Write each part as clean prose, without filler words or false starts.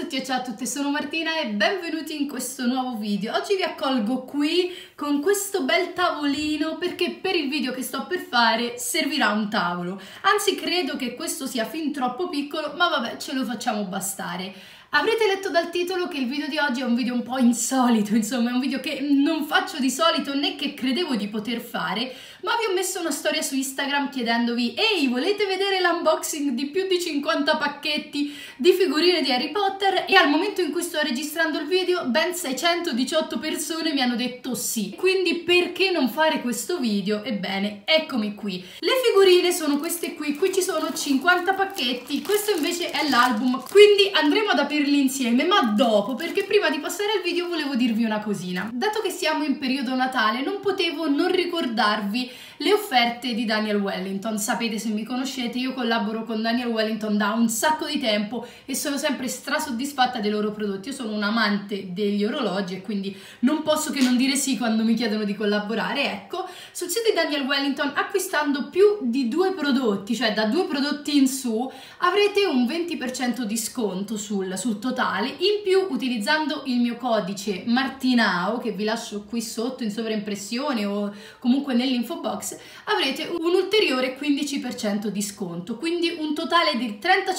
tutti e ciao a tutte, sono Martina e benvenuti in questo nuovo video. Oggi vi accolgo qui con questo bel tavolino perché per il video che sto per fare servirà un tavolo. Anzi, credo che questo sia fin troppo piccolo, ma vabbè, ce lo facciamo bastare. Avrete letto dal titolo che il video di oggi è un video un po' insolito, insomma è un video che non faccio di solito né che credevo di poter fare, ma vi ho messo una storia su Instagram chiedendovi: ehi, volete vedere l'unboxing di più di 50 pacchetti di figurine di Harry Potter? E al momento in cui sto registrando il video ben 618 persone mi hanno detto sì. Quindi perché non fare questo video? Ebbene, eccomi qui. Le figurine sono queste qui ci sono 50 pacchetti, questo invece è l'album, quindi andremo ad aprirli insieme, ma dopo, perché prima di passare al video volevo dirvi una cosina. Dato che siamo in periodo Natale, non potevo non ricordarvi le offerte di Daniel Wellington. Sapete, se mi conoscete, io collaboro con Daniel Wellington da un sacco di tempo e sono sempre strasoddisfatta dei loro prodotti. Io sono un amante degli orologi e quindi non posso che non dire sì quando mi chiedono di collaborare. Ecco, sul sito di Daniel Wellington, acquistando più di 2 prodotti, cioè da 2 prodotti in su, avrete un 20% di sconto sul totale. In più, utilizzando il mio codice Martinao, che vi lascio qui sotto in sovraimpressione o comunque nell'info box, avrete un ulteriore 15% di sconto, quindi un totale di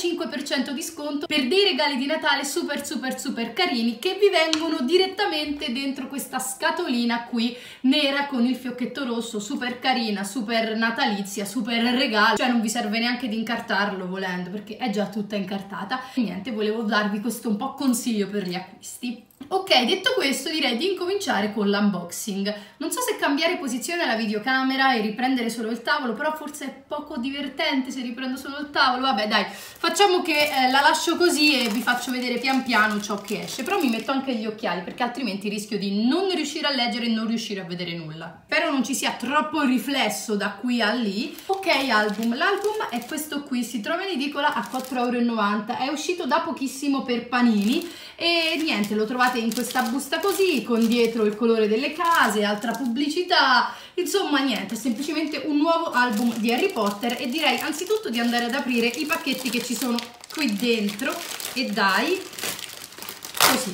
35% di sconto per dei regali di Natale super carini che vi vengono direttamente dentro questa scatolina qui nera con il fiocchetto rosso, super carina, super natalizia, super regalo, cioè non vi serve neanche di incartarlo volendo perché è già tutta incartata. E niente, volevo darvi questo un po' consiglio per gli acquisti. Ok, detto questo direi di incominciare con l'unboxing. Non so se cambiare posizione alla videocamera e riprendere solo il tavolo, però forse è poco divertente se riprendo solo il tavolo. Vabbè dai, facciamo che la lascio così e vi faccio vedere pian piano ciò che esce. Però mi metto anche gli occhiali perché altrimenti rischio di non riuscire a leggere e non riuscire a vedere nulla. Spero non ci sia troppo riflesso da qui a lì. Ok, album. L'album è questo qui, si trova in edicola a 4,90 €. È uscito da pochissimo per Panini e niente, lo trovate in questa busta così, con dietro il colore delle case, altra pubblicità, insomma niente, è semplicemente un nuovo album di Harry Potter e direi anzitutto di andare ad aprire i pacchetti che ci sono qui dentro e dai, così.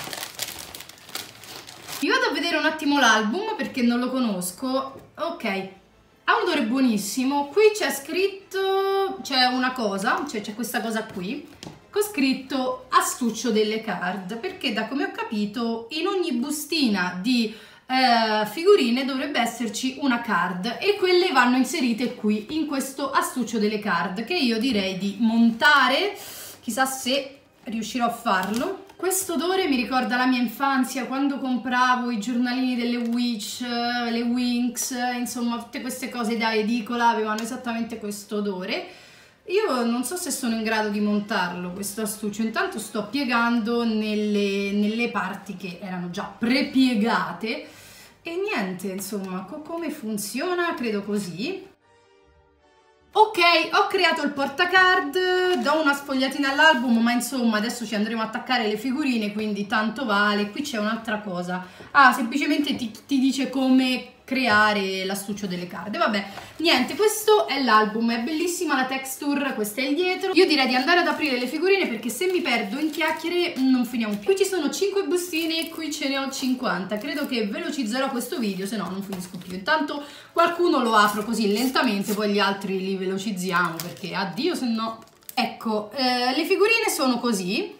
Vi vado a vedere un attimo l'album perché non lo conosco. Ok, ha un odore buonissimo, qui c'è scritto, c'è una cosa, cioè c'è questa cosa qui, con scritto astuccio delle card, perché da come ho capito in ogni bustina di figurine dovrebbe esserci una card e quelle vanno inserite qui in questo astuccio delle card che io direi di montare, chissà se riuscirò a farlo. Questo odore mi ricorda la mia infanzia, quando compravo i giornalini delle Witch, le Winx, insomma tutte queste cose da edicola avevano esattamente questo odore. Io non so se sono in grado di montarlo questo astuccio, intanto sto piegando nelle parti che erano già prepiegate e niente, insomma, come funziona? Credo così. Ok, ho creato il portacard, do una sfogliatina all'album, ma insomma adesso ci andremo a attaccare le figurine, quindi tanto vale. Qui c'è un'altra cosa, semplicemente ti dice come creare l'astuccio delle carte. Vabbè, niente, questo è l'album, è bellissima la texture, questo è il dietro. Io direi di andare ad aprire le figurine perché se mi perdo in chiacchiere non finiamo più. Qui ci sono 5 bustine e qui ce ne ho 50, credo che velocizzerò questo video, se no non finisco più. Intanto qualcuno lo apro così lentamente, poi gli altri li velocizziamo perché addio se no. Ecco, le figurine sono così,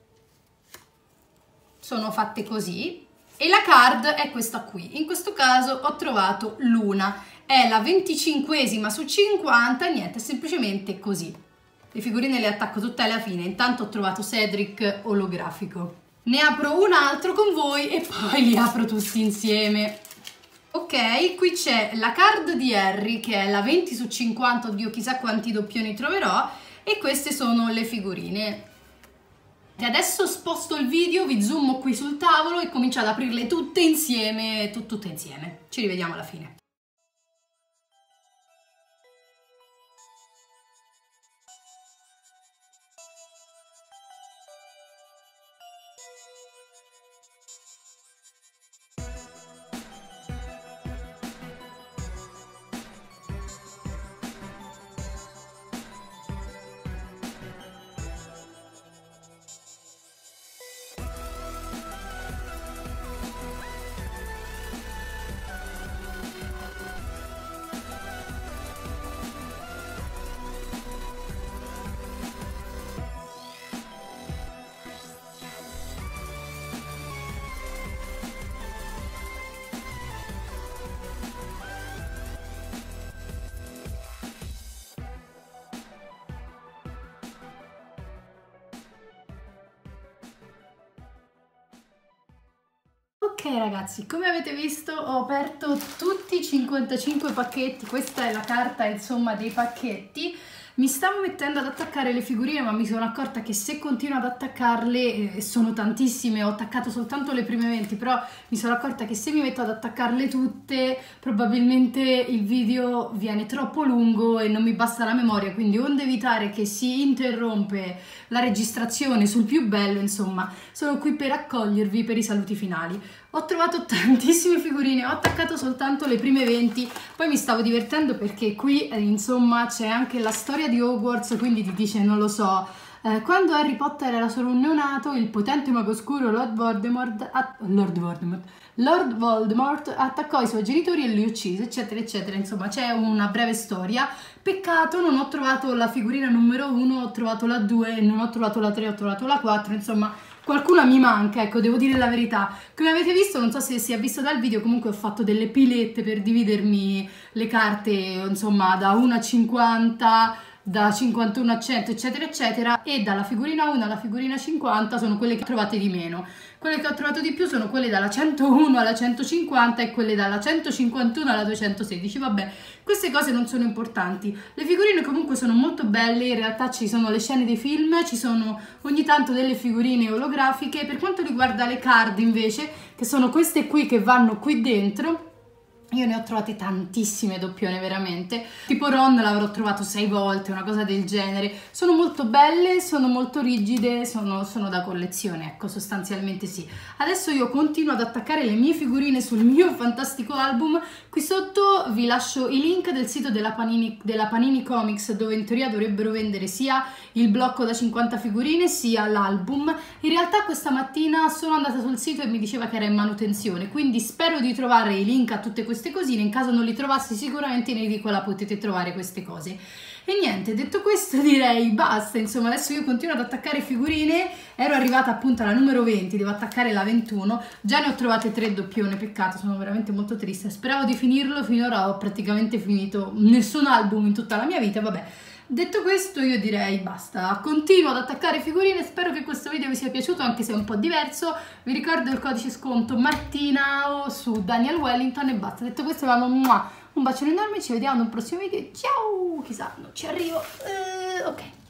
sono fatte così. E la card è questa qui, in questo caso ho trovato l'una, è la 25esima su 50, niente, è semplicemente così. Le figurine le attacco tutte alla fine, intanto ho trovato Cedric olografico. Ne apro un altro con voi e poi li apro tutti insieme. Ok, qui c'è la card di Harry che è la 20 su 50, oddio chissà quanti doppioni troverò, e queste sono le figurine. E adesso sposto il video, vi zoomo qui sul tavolo e comincio ad aprirle tutte insieme, tutte insieme. Ci rivediamo alla fine. Ok ragazzi, come avete visto ho aperto tutti i 55 pacchetti, questa è la carta insomma dei pacchetti. Mi stavo mettendo ad attaccare le figurine, ma mi sono accorta che se continuo ad attaccarle, sono tantissime, ho attaccato soltanto le prime 20, però mi sono accorta che se mi metto ad attaccarle tutte probabilmente il video viene troppo lungo e non mi basta la memoria, quindi onde evitare che si interrompe la registrazione sul più bello, insomma, sono qui per accogliervi per i saluti finali. Ho trovato tantissime figurine, ho attaccato soltanto le prime 20, poi mi stavo divertendo perché qui insomma c'è anche la storia di Hogwarts, quindi ti dice, non lo so, quando Harry Potter era solo un neonato, il potente mago oscuro Lord Voldemort attaccò i suoi genitori e li uccise, eccetera eccetera, insomma c'è una breve storia. Peccato non ho trovato la figurina numero 1, ho trovato la 2, non ho trovato la 3, ho trovato la 4, insomma qualcuna mi manca, ecco, devo dire la verità. Come avete visto, non so se si è visto dal video, comunque ho fatto delle pilette per dividermi le carte, insomma, da 1 a 50, da 51 a 100, eccetera, eccetera, e dalla figurina 1 alla figurina 50 sono quelle che trovate di meno. Quelle che ho trovato di più sono quelle dalla 101 alla 150 e quelle dalla 151 alla 216. Vabbè, queste cose non sono importanti. Le figurine comunque sono molto belle, in realtà ci sono le scene dei film, ci sono ogni tanto delle figurine olografiche. Per quanto riguarda le card invece, che sono queste qui che vanno qui dentro, io ne ho trovate tantissime doppione veramente, tipo Ron l'avrò trovato 6 volte, una cosa del genere. Sono molto belle, sono molto rigide, sono da collezione, ecco, sostanzialmente sì. Adesso io continuo ad attaccare le mie figurine sul mio fantastico album. Qui sotto vi lascio i link del sito della Panini Comics, dove in teoria dovrebbero vendere sia il blocco da 50 figurine sia l'album. In realtà questa mattina sono andata sul sito e mi diceva che era in manutenzione, quindi spero di trovare i link a tutte queste cosine. In caso non li trovassi sicuramente in edicola potete trovare queste cose. E niente, detto questo direi basta, insomma adesso io continuo ad attaccare figurine, ero arrivata appunto alla numero 20, devo attaccare la 21, già ne ho trovate 3 doppione, peccato, sono veramente molto triste, speravo di finirlo, finora ho praticamente finito nessun album in tutta la mia vita, vabbè. Detto questo io direi basta, continuo ad attaccare figurine, spero che questo video vi sia piaciuto anche se è un po' diverso, vi ricordo il codice sconto Martina su Daniel Wellington e basta, detto questo un bacione enorme, ci vediamo in un prossimo video, ciao, chissà, non ci arrivo, ok.